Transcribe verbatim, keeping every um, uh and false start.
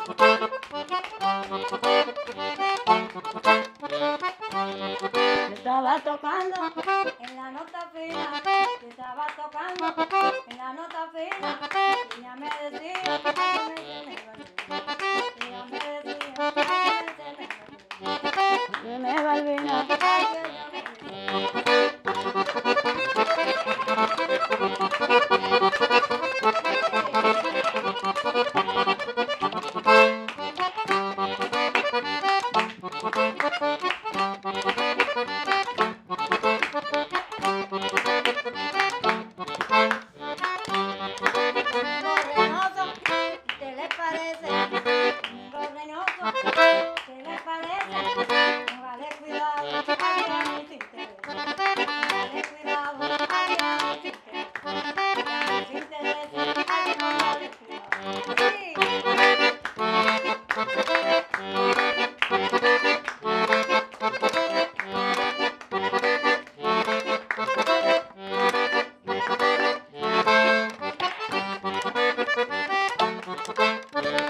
Estaba tocando en la nota fina, estaba tocando en la nota fina, y ella me decía, ay, ella me decía, ay, me Balbina, ay, ella me ¿qué le parece? Un gorreñoso, ¿qué le parece? Póngale cuidado, ay, ay, sin interés. Póngale cuidado, ay, ay, sin interés. Ay, sin interés, ay, póngale cuidado. Sí.